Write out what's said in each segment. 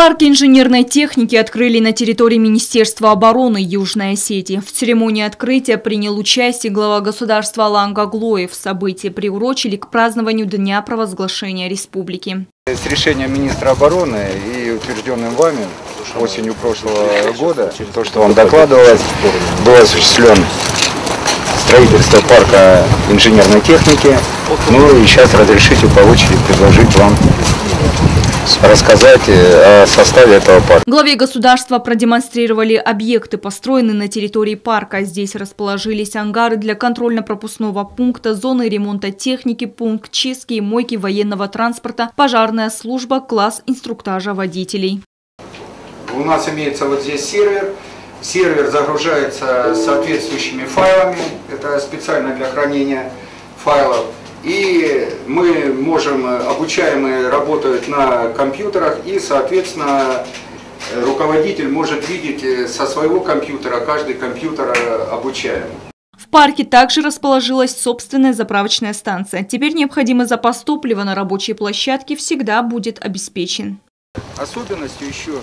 Парк инженерной техники открыли на территории Министерства обороны Южной Осетии. В церемонии открытия принял участие глава государства Алан Гаглоев. Событие приурочили к празднованию Дня провозглашения республики. С решением министра обороны и утвержденным вами осенью прошлого года, то, что вам докладывалось, было осуществлено строительство парка инженерной техники. Ну и сейчас разрешите по очереди предложить вам рассказать о составе этого парка. Главе государства продемонстрировали объекты, построенные на территории парка. Здесь расположились ангары для контрольно-пропускного пункта, зоны ремонта техники, пункт чистки и мойки военного транспорта, пожарная служба, класс инструктажа водителей. У нас имеется вот здесь сервер. Сервер загружается соответствующими файлами. Это специально для хранения файлов. И мы можем, обучаемые работают на компьютерах, и, соответственно, руководитель может видеть со своего компьютера каждый компьютер обучаемый. В парке также расположилась собственная заправочная станция. Теперь необходимый запас топлива на рабочей площадке всегда будет обеспечен. Особенностью еще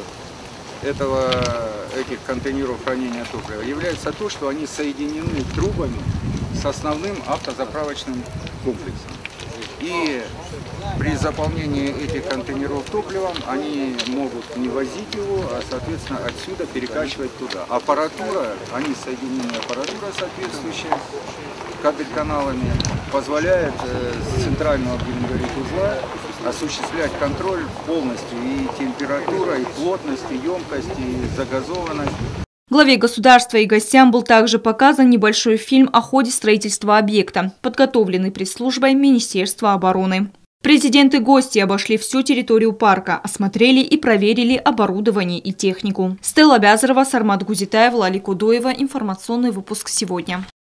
этих контейнеров хранения топлива является то, что они соединены трубами с основным автозаправочным комплексом. И при заполнении этих контейнеров топливом они могут не возить его, а соответственно отсюда перекачивать туда. Аппаратура, они соединены, аппаратура соответствующая кабель-каналами, позволяет с центрального, будем говорить, узла осуществлять контроль полностью и температура, и плотность, и емкость, и загазованность. Главе государства и гостям был также показан небольшой фильм о ходе строительства объекта, подготовленный пресс-службой Министерства обороны. Президент и гости обошли всю территорию парка, осмотрели и проверили оборудование и технику. Стелла Бязарова, Сармат Гузитаев, Лали Кудоева. Информационный выпуск сегодня.